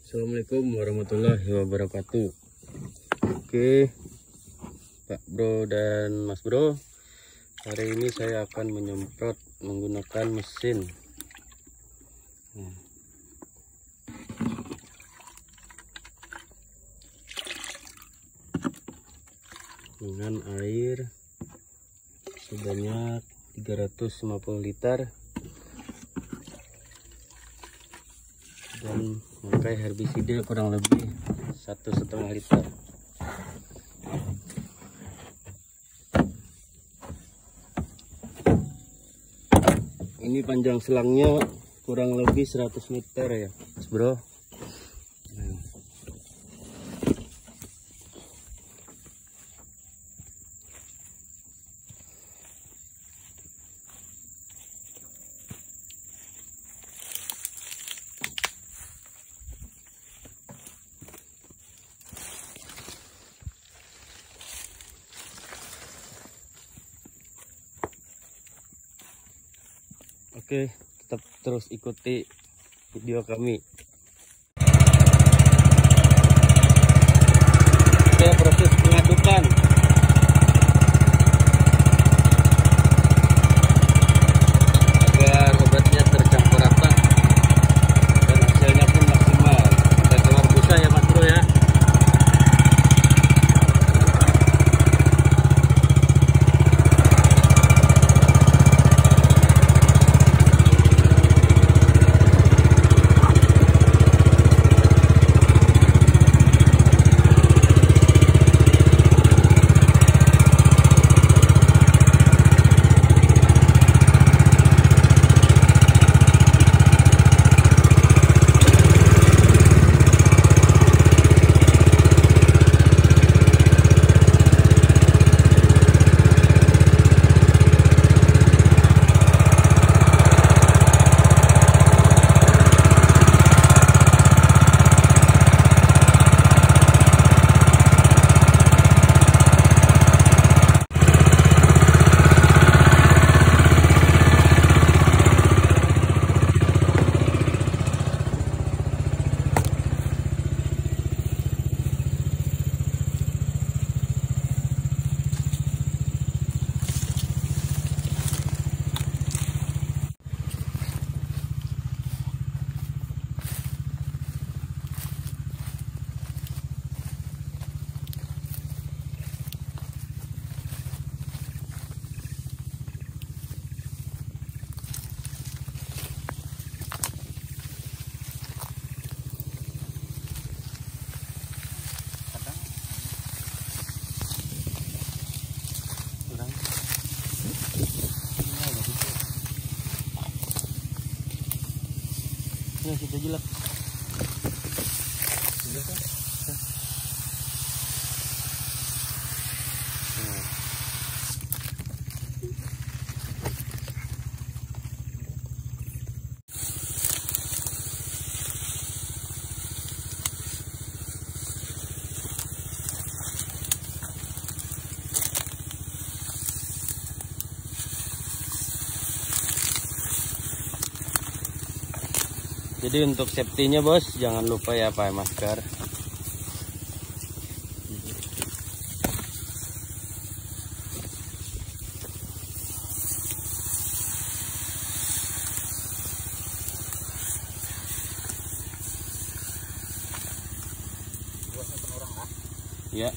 Assalamualaikum warahmatullahi wabarakatuh. Oke Pak Bro dan Mas Bro, hari ini saya akan menyemprot menggunakan mesin. Dengan air sebanyak 350 liter dan memakai herbisida kurang lebih 1,5 liter. Ini panjang selangnya kurang lebih 100 meter ya Mas Bro. Oke, tetap terus ikuti video kami. Oke, proses pengadukan. Agar obatnya tercampur rata dan hasilnya pun maksimal. Sampai keluar busa ya Mas Bro ya. Ya, kita jelek. Jadi untuk safety-nya bos, jangan lupa ya pakai masker. Ya.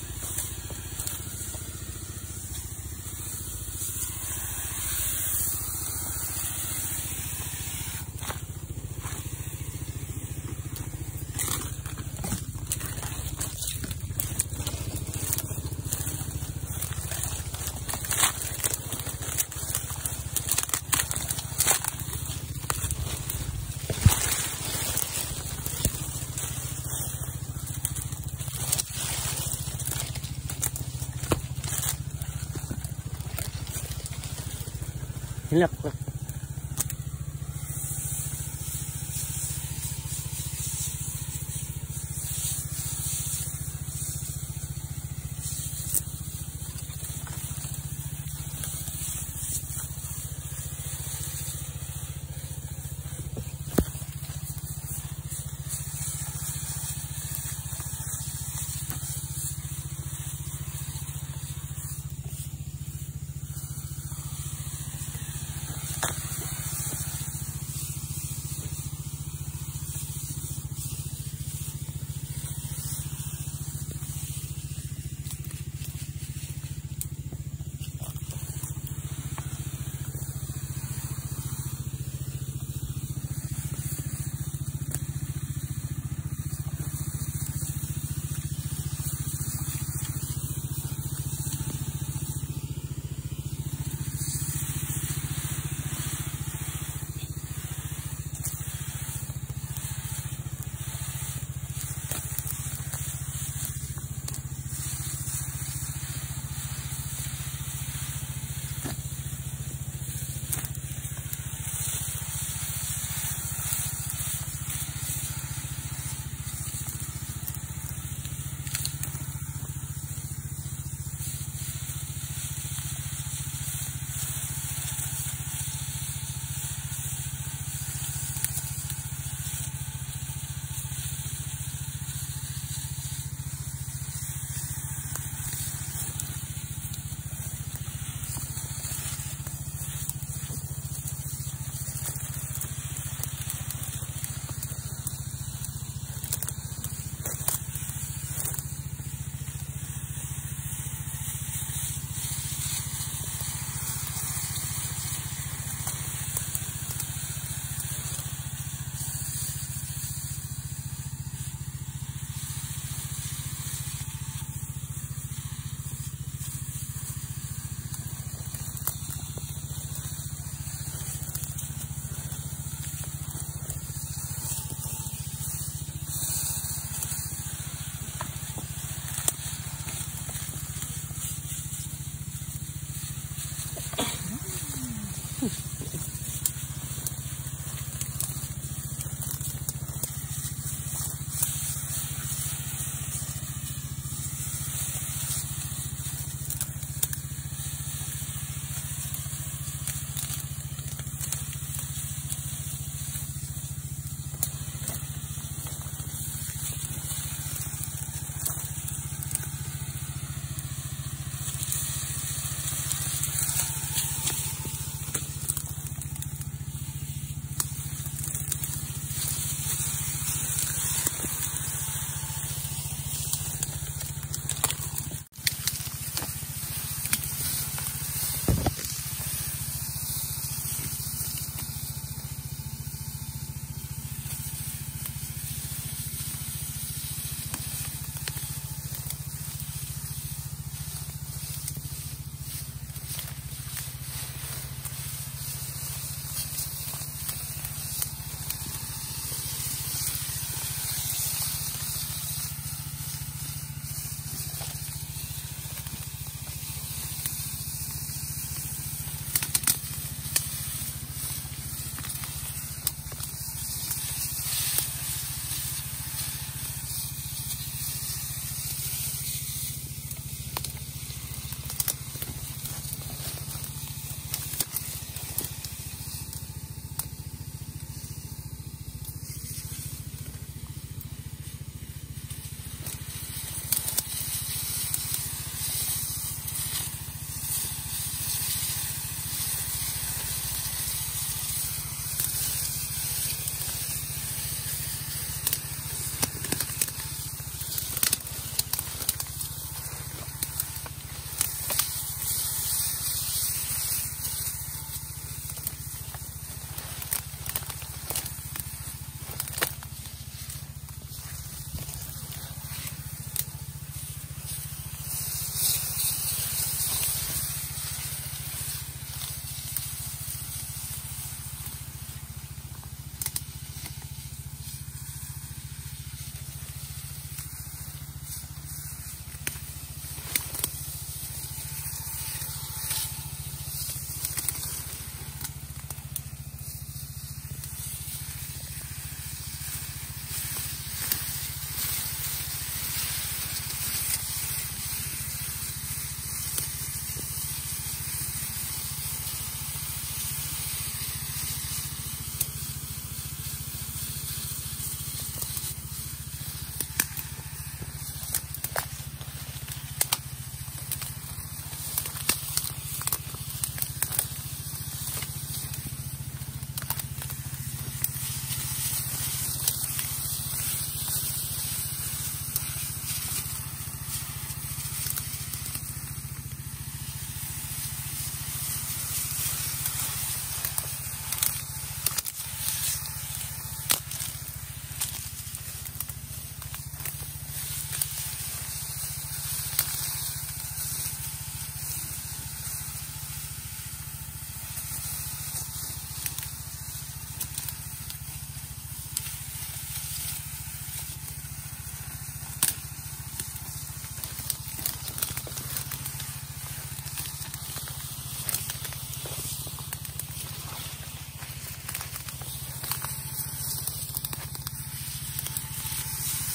Hilak.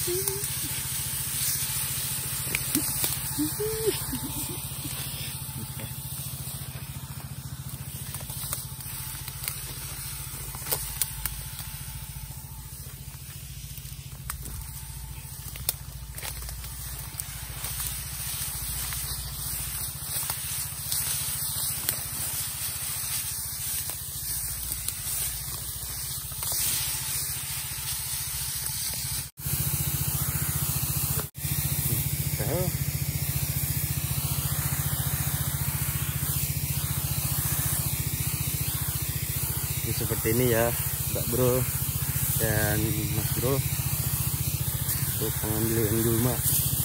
Jadi seperti ini ya Mbak Bro dan Mas Bro untuk pengambilan gulma.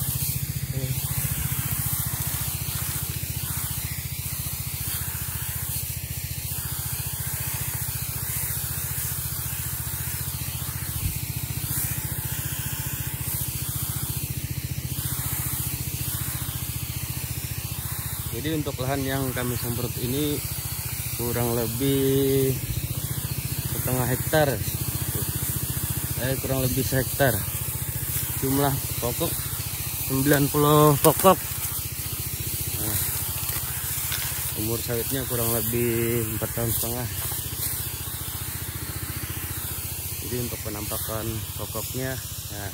Jadi untuk lahan yang kami semprot ini kurang lebih setengah hektar, kurang lebih sehektar. Jumlah pokok 90 pokok. Nah, umur sawitnya kurang lebih 4,5 tahun. Jadi untuk penampakan pokoknya, nah,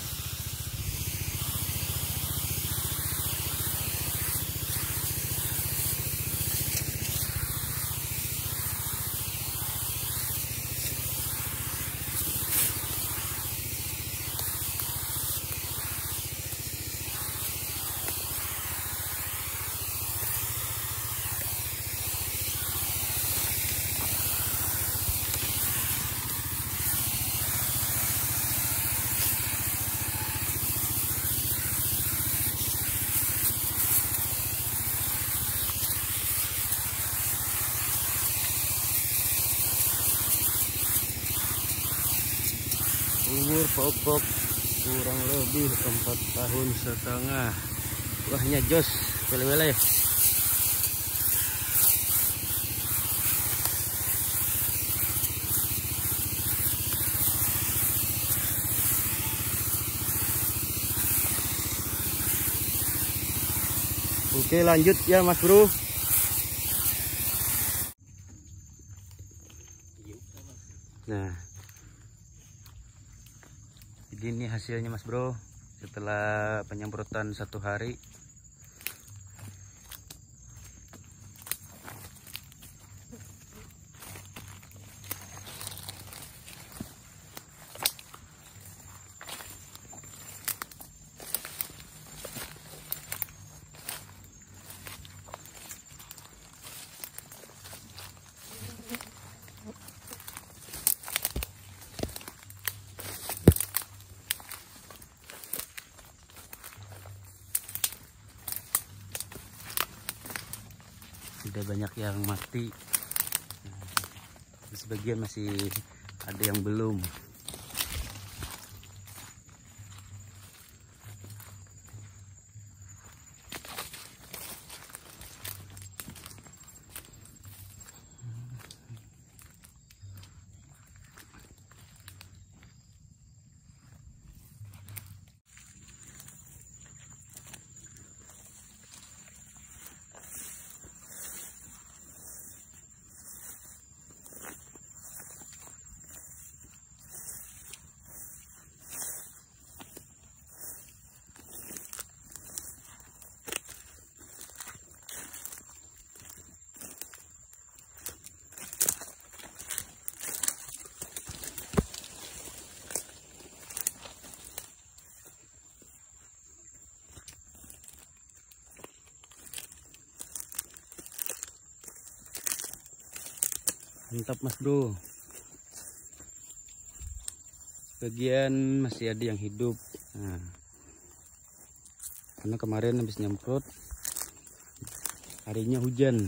umur pokok kurang lebih 4,5 tahun. Buahnya jos wele-wele. Oke, lanjut ya Mas Bro. Nah, jadi ini hasilnya Mas Bro setelah penyemprotan 1 hari. Sudah banyak yang mati, sebagian masih ada yang belum. Mantap Mas Bro. Sebagian masih ada yang hidup. Nah, karena kemarin habis nyemprot, harinya hujan.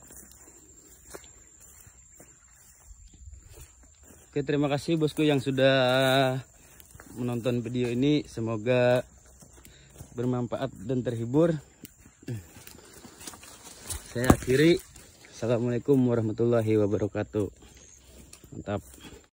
Oke, terima kasih bosku yang sudah menonton video ini. Semoga bermanfaat dan terhibur. Saya akhiri. Assalamualaikum warahmatullahi wabarakatuh. Mantap.